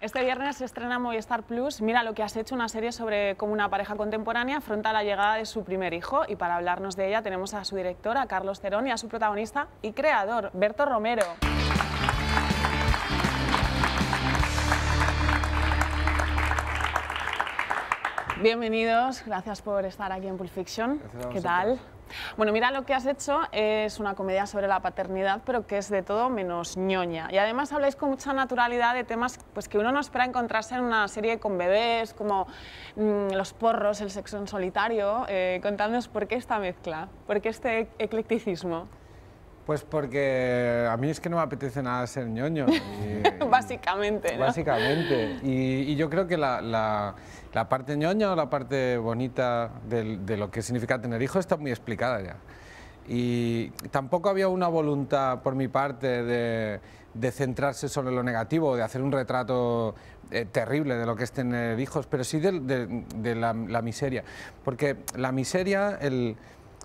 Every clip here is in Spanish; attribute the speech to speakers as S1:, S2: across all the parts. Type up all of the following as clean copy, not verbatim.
S1: Este viernes se estrena Movistar Plus. Mira lo que has hecho, una serie sobre cómo una pareja contemporánea afronta la llegada de su primer hijo. Y para hablarnos de ella tenemos a su director, a Carlos Cerón, y a su protagonista y creador, Berto Romero. Bienvenidos, gracias por estar aquí en Pulp Fiction. ¿Qué tal? Bueno, mira lo que has hecho, es una comedia sobre la paternidad, pero que es de todo menos ñoña. Y además habláis con mucha naturalidad de temas pues, que uno no espera encontrarse en una serie con bebés, como los porros, el sexo en solitario. Contadnos por qué esta mezcla, por qué este eclecticismo.
S2: Pues porque a mí es que no me apetece nada ser ñoño.
S1: Básicamente, ¿no?
S2: Básicamente. Y yo creo que la parte ñoña o la parte bonita de lo que significa tener hijos está muy explicada ya. Y tampoco había una voluntad por mi parte de centrarse solo en lo negativo, de hacer un retrato terrible de lo que es tener hijos, pero sí de la miseria. Porque la miseria, el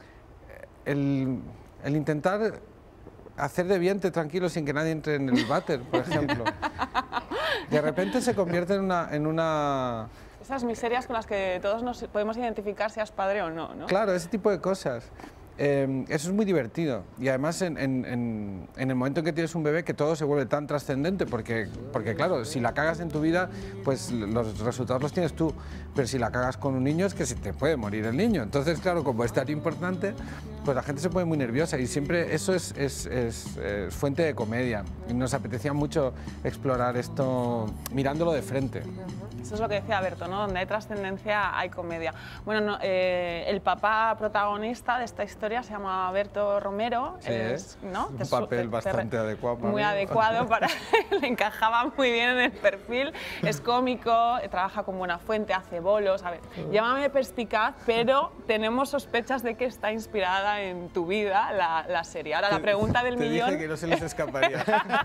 S2: intentar hacer de vientre tranquilo sin que nadie entre en el váter, por ejemplo, de repente se convierte en una...
S1: Esas miserias con las que todos nos podemos identificar, seas padre o no, ¿no?
S2: Claro, ese tipo de cosas. Eso es muy divertido y además en el momento en que tienes un bebé que todo se vuelve tan trascendente porque claro, si la cagas en tu vida pues los resultados los tienes tú, pero si la cagas con un niño es que se te puede morir el niño, entonces claro, como es tan importante pues la gente se pone muy nerviosa y siempre eso es fuente de comedia y nos apetecía mucho explorar esto mirándolo de frente.
S1: Eso es lo que decía Berto, ¿no? Donde hay trascendencia hay comedia. Bueno, no, el papá protagonista de esta historia se llama Berto Romero.
S2: Sí,
S1: ¿no?
S2: Un papel bastante adecuado para
S1: muy
S2: mí.
S1: adecuado para le encajaba muy bien en el perfil. Es cómico, trabaja con buena fuente, hace bolos. A ver, llámame perspicaz, pero tenemos sospechas de que está inspirada en tu vida la serie. Ahora la pregunta del millón.
S2: Te dije que no se les escaparía.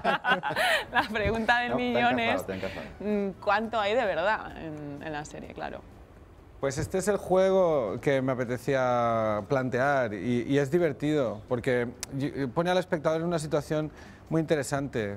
S1: La pregunta del millón es
S3: te ha encajado.
S1: ¿cuánto hay de verdad en la serie, claro?
S2: Pues este es el juego que me apetecía plantear y es divertido porque pone al espectador en una situación muy interesante.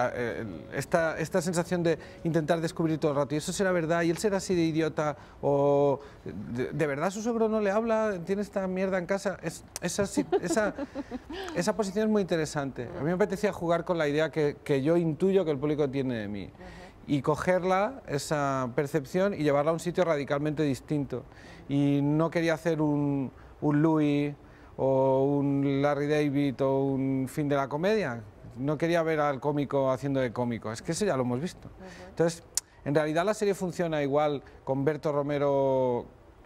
S2: Esta sensación de intentar descubrir todo el rato, y eso será verdad, y él será así de idiota, o de verdad su suegro no le habla, tiene esta mierda en casa. Esa posición es muy interesante. A mí me apetecía jugar con la idea que yo intuyo que el público tiene de mí. Y cogerla, esa percepción, y llevarla a un sitio radicalmente distinto. Y no quería hacer un Louis o un Larry David o un fin de la comedia. No quería ver al cómico haciendo de cómico, es que eso ya lo hemos visto. Entonces, en realidad la serie funciona igual con Berto Romero,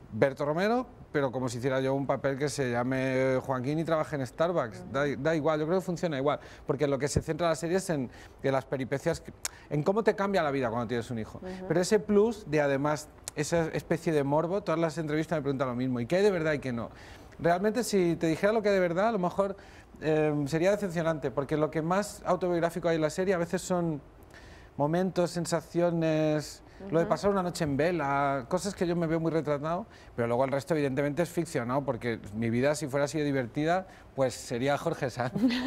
S2: pero como si hiciera yo un papel que se llame Joaquín y trabaje en Starbucks. Da igual, yo creo que funciona igual, porque lo que se centra la serie es en las peripecias, en cómo te cambia la vida cuando tienes un hijo. Pero ese plus de además, esa especie de morbo, todas las entrevistas me preguntan lo mismo, ¿y qué hay de verdad y qué no? Realmente si te dijera lo que hay de verdad, a lo mejor sería decepcionante, porque lo que más autobiográfico hay en la serie a veces son momentos, sensaciones, lo de pasar una noche en vela, cosas que yo me veo muy retratado, pero luego el resto evidentemente es ficcionado, porque mi vida si fuera así de divertida, pues sería Jorge Sanz.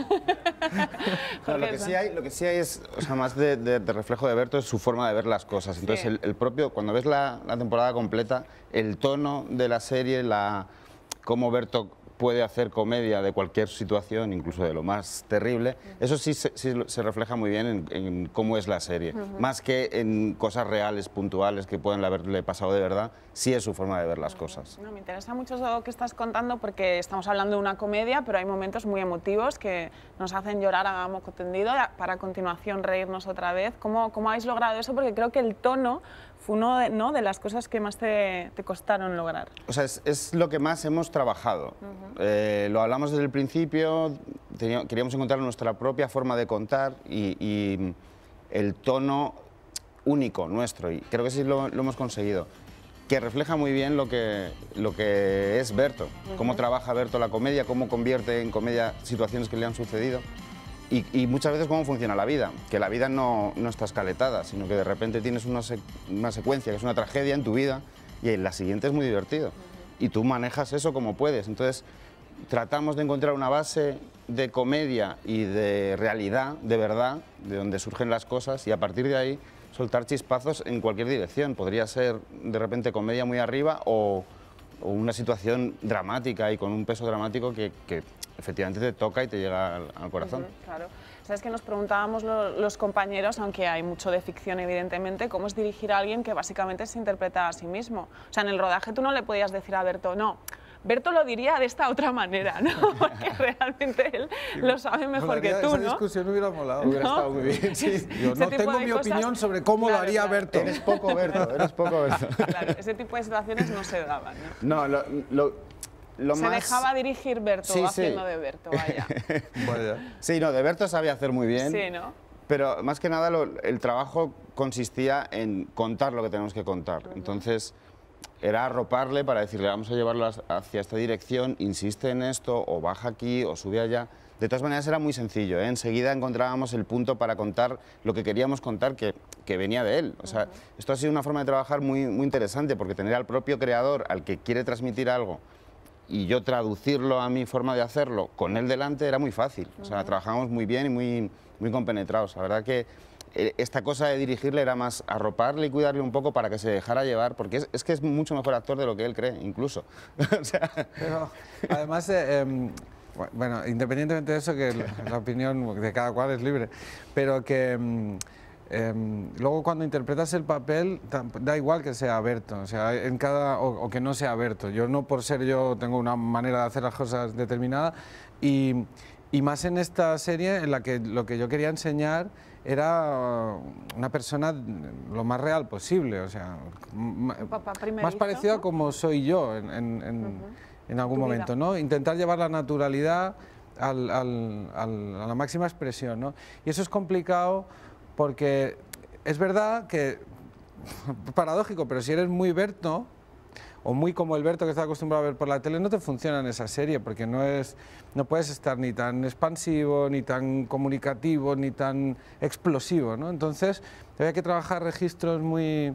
S3: No, lo que sí hay es, o sea, más de reflejo de Berto, es su forma de ver las cosas. Entonces
S1: Sí.
S3: el propio, cuando ves la temporada completa, el tono de la serie, cómo Berto puede hacer comedia de cualquier situación, incluso de lo más terrible, eso sí se refleja muy bien en cómo es la serie. Más que en cosas reales, puntuales, que pueden haberle pasado de verdad, sí es su forma de ver las cosas.
S1: No, me interesa mucho lo que estás contando porque estamos hablando de una comedia, pero hay momentos muy emotivos que nos hacen llorar a moco tendido para a continuación reírnos otra vez. ¿Cómo habéis logrado eso? Porque creo que el tono fue una de las cosas que más te costaron lograr.
S3: O sea, es lo que más hemos trabajado. Lo hablamos desde el principio, queríamos encontrar nuestra propia forma de contar y el tono único nuestro, y creo que sí lo hemos conseguido, que refleja muy bien lo que es Berto, cómo trabaja Berto la comedia, cómo convierte en comedia situaciones que le han sucedido. Y muchas veces cómo funciona la vida, que la vida no está escaletada, sino que de repente tienes una secuencia que es una tragedia en tu vida y en la siguiente es muy divertido. Y tú manejas eso como puedes. Entonces tratamos de encontrar una base de comedia y de realidad, de verdad, de donde surgen las cosas, y a partir de ahí soltar chispazos en cualquier dirección. Podría ser de repente comedia muy arriba o una situación dramática y con un peso dramático que efectivamente te toca y te llega al corazón.
S1: Claro. Sabes que nos preguntábamos los compañeros, aunque hay mucho de ficción evidentemente, cómo es dirigir a alguien que básicamente se interpreta a sí mismo. O sea, en el rodaje tú no le podías decir a Berto, no, Berto lo diría de esta otra manera, ¿no? Porque realmente él lo sabe mejor que tú,
S2: esa
S1: ¿no?
S2: discusión hubiera molado.
S3: Hubiera estado muy bien. Sí.
S2: Yo no tengo mi opinión sobre cómo lo haría Berto.
S3: Eres poco Berto, eres poco Berto.
S1: Claro, ese tipo de situaciones no se daban, ¿no?
S3: No, lo
S1: se
S3: más...
S1: dejaba dirigir Berto,
S3: Sí,
S1: haciendo de Berto, vaya.
S3: Sí, no, de Berto sabía hacer muy bien.
S1: Sí, ¿no?
S3: Pero más que nada el trabajo consistía en contar lo que tenemos que contar. Entonces era arroparle para decirle vamos a llevarlo hacia esta dirección, insiste en esto, o baja aquí, o sube allá. De todas maneras era muy sencillo, ¿eh? Enseguida encontrábamos el punto para contar lo que queríamos contar que venía de él. O sea, esto ha sido una forma de trabajar muy interesante porque tener al propio creador, al que quiere transmitir algo, y yo traducirlo a mi forma de hacerlo con él delante era muy fácil. O sea, trabajamos muy bien y muy compenetrados. La verdad que esta cosa de dirigirle era más arroparle y cuidarle un poco para que se dejara llevar, porque es que es mucho mejor actor de lo que él cree, incluso. O sea...
S2: Pero, además, bueno, independientemente de eso, que la opinión de cada cual es libre, pero que luego cuando interpretas el papel da igual que sea Berto, o sea, o que no sea Berto. Yo no por ser yo tengo una manera de hacer las cosas determinada y más en esta serie en la que lo que yo quería enseñar era una persona lo más real posible, o sea, más parecida a como soy yo en algún momento, ¿no? Intentar llevar la naturalidad a la máxima expresión, ¿no? Y eso es complicado porque es verdad que, paradójico, pero si eres muy Berto, o muy como el Berto que está acostumbrado a ver por la tele, no te funciona en esa serie, porque no puedes estar ni tan expansivo, ni tan comunicativo, ni tan explosivo, ¿no? Entonces, había que trabajar registros muy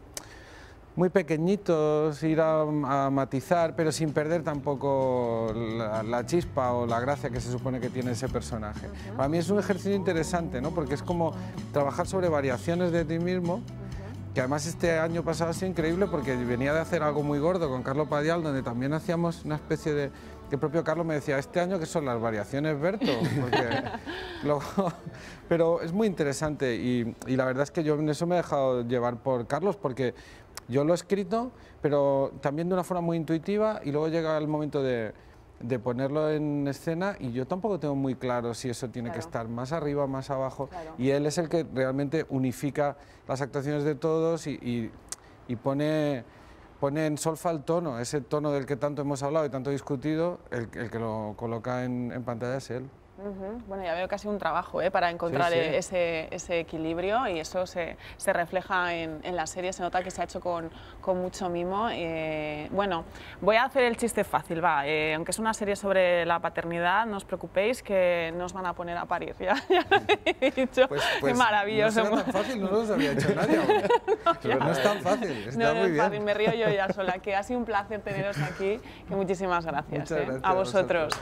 S2: pequeñitos, ir a matizar, pero sin perder tampoco la chispa o la gracia que se supone que tiene ese personaje. Para mí es un ejercicio interesante, ¿no? Porque es como trabajar sobre variaciones de ti mismo, que además este año pasado ha sido increíble porque venía de hacer algo muy gordo con Carlo Padial, donde también hacíamos una especie de... que el propio Carlo me decía, este año que son las variaciones, Berto, porque pero es muy interesante y la verdad es que yo en eso me he dejado llevar por Carlos, porque yo lo he escrito, pero también de una forma muy intuitiva y luego llega el momento de ponerlo en escena y yo tampoco tengo muy claro si eso tiene que estar más arriba, más abajo, y él es el que realmente unifica las actuaciones de todos y pone en solfa el tono, ese tono del que tanto hemos hablado y tanto discutido, el que lo coloca en pantalla es él.
S1: Bueno, ya veo casi un trabajo para encontrar ese equilibrio y eso se refleja en la serie, se nota que se ha hecho con mucho mimo. Bueno, voy a hacer el chiste fácil, va. Aunque es una serie sobre la paternidad, no os preocupéis que no os van a poner a parir, ya lo he dicho.
S2: Pues
S1: qué maravilloso.
S2: No será tan fácil, no lo había hecho nadie aún. No es tan fácil, está muy bien.
S1: Fácil, me río yo ya sola, que ha sido un placer teneros aquí, que muchísimas gracias.
S2: Muchas gracias
S1: a vosotros.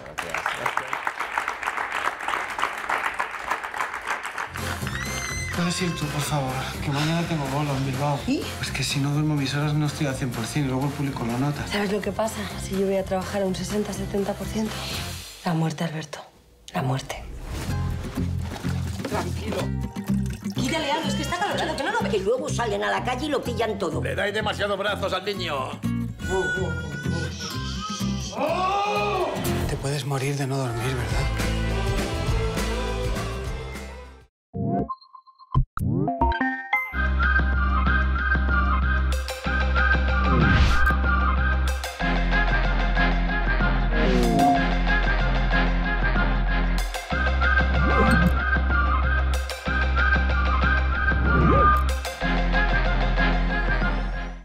S2: ¿Puedes ir tú, por favor? Que mañana tengo bolo en Bilbao.
S4: ¿Y?
S2: Pues que si no duermo mis horas no estoy al 100% y luego el público lo nota.
S4: ¿Sabes lo que pasa? Si yo voy a trabajar a un 60-70%. La muerte, Alberto. La muerte.
S2: Tranquilo.
S5: Quítale algo, es que está calorado, que no lo ve. Y luego salen a la calle y lo pillan todo.
S6: Le dais demasiados brazos al niño.
S2: Te puedes morir de no dormir, ¿verdad?